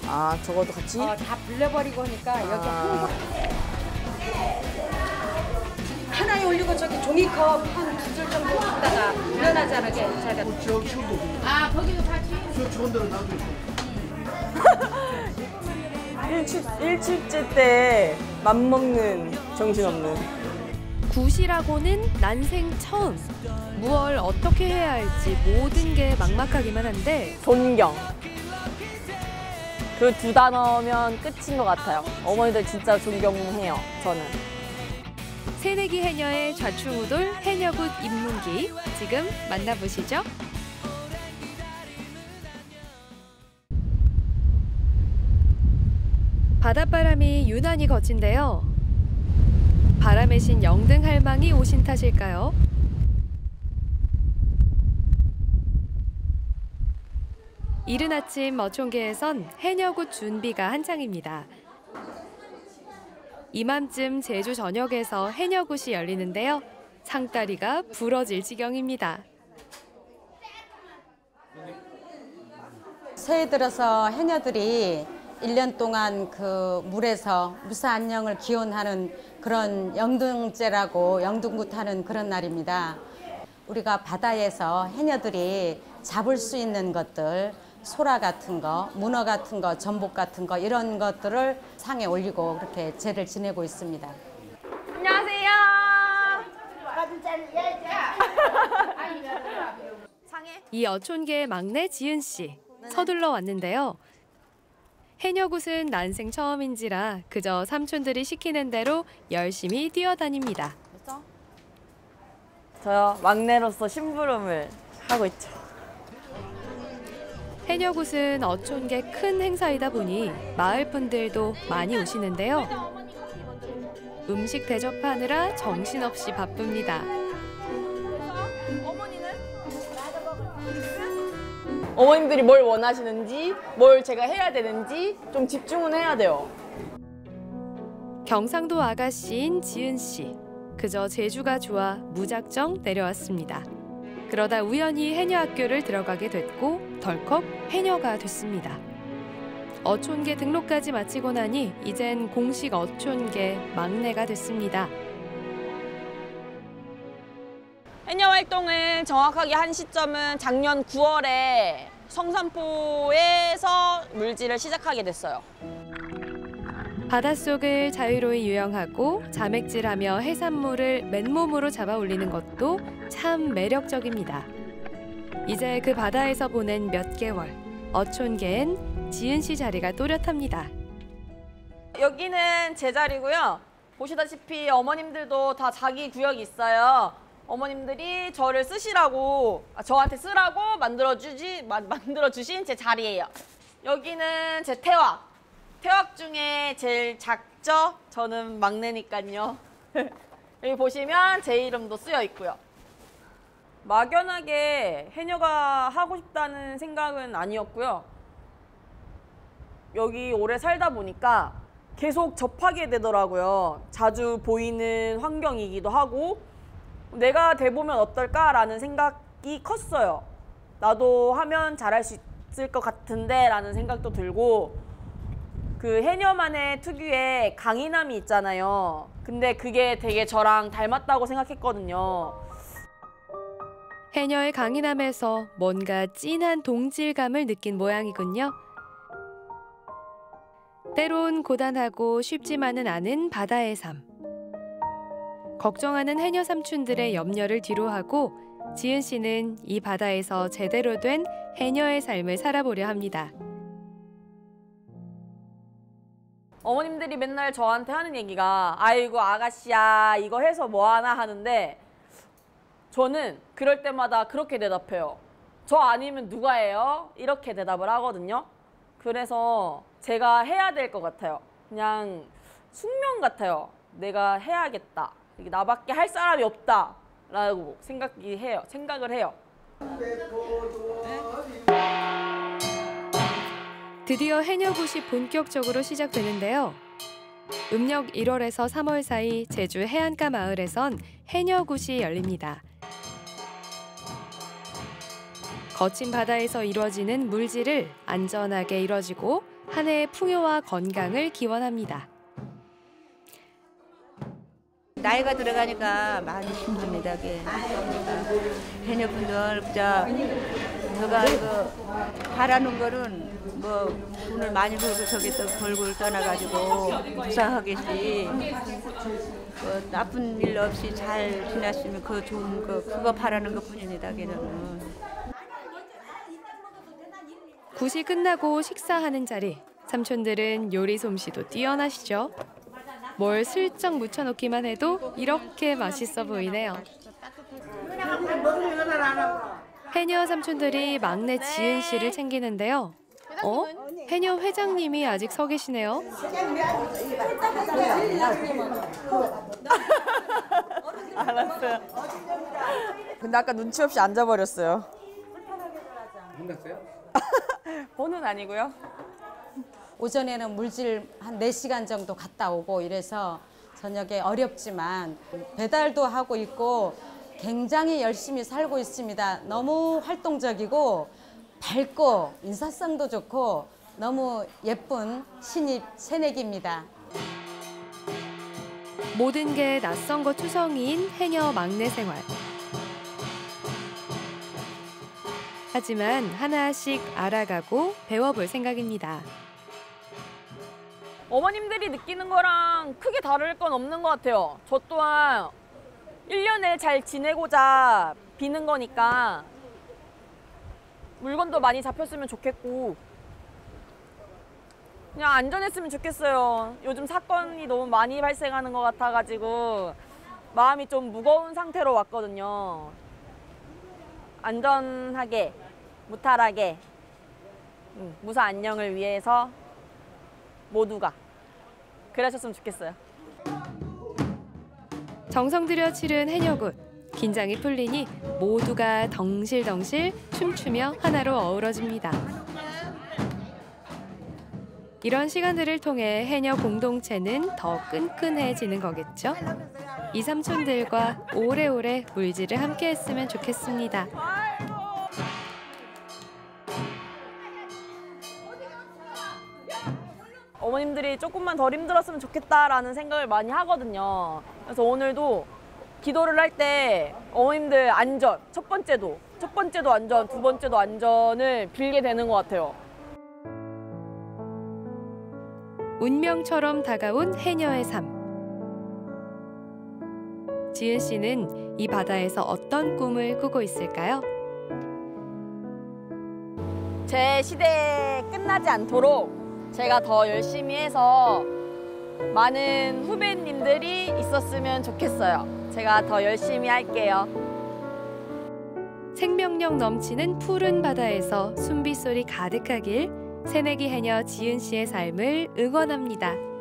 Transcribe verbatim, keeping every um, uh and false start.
아, 저것도 같이? 어, 다 불려버리고 하니까 여기 아. 항상 하나에 올리고 저기 종이컵 한 두 줄 정도 갖다가 일어나지 않게 자기가. 저 키우도 아, 거기도 같이. 저 좋은 데로 놔둬 있어. 일축, 일축제 때 맘먹는 정신없는. 굿이라고는 난생 처음. 무얼 어떻게 해야 할지 모든 게 막막하기만 한데 존경. 그 두 단어면 끝인 것 같아요. 어머니들 진짜 존경해요, 저는. 새내기 해녀의 좌충우돌 해녀굿 입문기 지금 만나보시죠. 바닷바람이 유난히 거친데요. 바람의 신 영등 할망이 오신 탓일까요? 이른 아침 어촌계에선 해녀굿 준비가 한창입니다. 이맘쯤 제주 전역에서 해녀굿이 열리는데요. 상다리가 부러질 지경입니다. 새해 들어서 해녀들이 일 년 동안 그 물에서 무사 안녕을 기원하는 그런 영등제라고 영등굿하는 그런 날입니다. 우리가 바다에서 해녀들이 잡을 수 있는 것들, 소라 같은 거, 문어 같은 거, 전복 같은 거 이런 것들을 상에 올리고 그렇게 제를 지내고 있습니다. 안녕하세요. 이 어촌계의 막내 지은 씨, 서둘러 왔는데요. 해녀굿은 난생 처음인지라 그저 삼촌들이 시키는 대로 열심히 뛰어다닙니다. 저요, 막내로서 심부름을 하고 있죠. 해녀굿은 어촌계 큰 행사이다 보니 마을 분들도 많이 오시는데요. 음식 대접하느라 정신없이 바쁩니다. 어머님들이 뭘 원하시는지, 뭘 제가 해야 되는지 좀 집중은 해야 돼요. 경상도 아가씨인 지은 씨. 그저 제주가 좋아 무작정 내려왔습니다. 그러다 우연히 해녀학교를 들어가게 됐고 덜컥 해녀가 됐습니다. 어촌계 등록까지 마치고 나니 이젠 공식 어촌계 막내가 됐습니다. 해녀 활동을 정확하게 한 시점은 작년 구월에 성산포에서 물질을 시작하게 됐어요. 바닷속을 자유로이 유영하고 자맥질하며 해산물을 맨몸으로 잡아 올리는 것도 참 매력적입니다. 이제 그 바다에서 보낸 몇 개월, 어촌계엔 지은 씨 자리가 또렷합니다. 여기는 제 자리고요. 보시다시피 어머님들도 다 자기 구역이 있어요. 어머님들이 저를 쓰시라고, 아, 저한테 쓰라고 만들어주지, 마, 만들어주신 제 자리예요. 여기는 제 태왁. 태왁 중에 제일 작죠? 저는 막내니까요. 여기 보시면 제 이름도 쓰여 있고요. 막연하게 해녀가 하고 싶다는 생각은 아니었고요. 여기 오래 살다 보니까 계속 접하게 되더라고요. 자주 보이는 환경이기도 하고 내가 돼보면 어떨까라는 생각이 컸어요. 나도 하면 잘할 수 있을 것 같은데 라는 생각도 들고 그 해녀만의 특유의 강인함이 있잖아요. 근데 그게 되게 저랑 닮았다고 생각했거든요. 해녀의 강인함에서 뭔가 찐한 동질감을 느낀 모양이군요. 때론 고단하고 쉽지만은 않은 바다의 삶. 걱정하는 해녀 삼촌들의 염려를 뒤로하고 지은 씨는 이 바다에서 제대로 된 해녀의 삶을 살아보려 합니다. 어머님들이 맨날 저한테 하는 얘기가 아이고 아가씨야 이거 해서 뭐하나 하는데 저는 그럴 때마다 그렇게 대답해요. 저 아니면 누가 해요? 이렇게 대답을 하거든요. 그래서 제가 해야 될 것 같아요. 그냥 숙명 같아요. 내가 해야겠다. 나밖에 할 사람이 없다 라고 생각이 해요. 생각을 해요. 드디어 해녀굿이 본격적으로 시작되는데요. 음력 일월에서 삼월 사이 제주 해안가 마을에선 해녀굿이 열립니다. 거친 바다에서 이루어지는 물질을 안전하게 이뤄지고 한 해의 풍요와 건강을 기원합니다. 나이가 들어가니까 많이 힘듭니다. 그게. 해녀분들 진짜 제가 이거 바라는 거는 뭐 돈을 많이 벌고 저기 또 벌고 떠나가지고 무사하겠지. 그 나쁜 일 없이 잘 지났으면 그 좋은 거 그거 바라는 것뿐입니다. 걔는. 굿이 끝나고 식사하는 자리. 삼촌들은 요리 솜씨도 뛰어나시죠. 뭘 슬쩍 묻혀놓기만 해도 이렇게 맛있어 보이네요. 해녀 삼촌들이 막내 지은 씨를 챙기는데요. 어? 해녀 회장님이 아직 서 계시네요. 알았어요. 근데 아까 눈치 없이 앉아버렸어요. 혼났어요? 본은 아니고요. 오전에는 물질 한 네 시간 정도 갔다 오고 이래서 저녁에 어렵지만 배달도 하고 있고 굉장히 열심히 살고 있습니다. 너무 활동적이고 밝고 인사성도 좋고 너무 예쁜 신입 새내기입니다. 모든 게 낯선 것 투성이인 해녀 막내 생활. 하지만 하나씩 알아가고 배워볼 생각입니다. 어머님들이 느끼는 거랑 크게 다를 건 없는 것 같아요. 저 또한 일 년을 잘 지내고자 비는 거니까 물건도 많이 잡혔으면 좋겠고 그냥 안전했으면 좋겠어요. 요즘 사건이 너무 많이 발생하는 것 같아가지고 마음이 좀 무거운 상태로 왔거든요. 안전하게, 무탈하게, 음, 무사 안녕을 위해서 모두가 그러셨으면 좋겠어요. 정성 들여 치른 해녀굿. 긴장이 풀리니 모두가 덩실덩실 춤추며 하나로 어우러집니다. 이런 시간들을 통해 해녀 공동체는 더 끈끈해지는 거겠죠? 이 삼촌들과 오래오래 물질을 함께 했으면 좋겠습니다. 어머님들이 조금만 덜 힘들었으면 좋겠다라는 생각을 많이 하거든요. 그래서 오늘도 기도를 할 때 어머님들 안전, 첫 번째도, 첫 번째도 안전, 두 번째도 안전을 빌게 되는 것 같아요. 운명처럼 다가온 해녀의 삶. 지은 씨는 이 바다에서 어떤 꿈을 꾸고 있을까요? 제 시대에 끝나지 않도록 제가 더 열심히 해서 많은 후배님들이 있었으면 좋겠어요. 제가 더 열심히 할게요. 생명력 넘치는 푸른 바다에서 숨빗소리 가득하길 새내기 해녀 지은 씨의 삶을 응원합니다.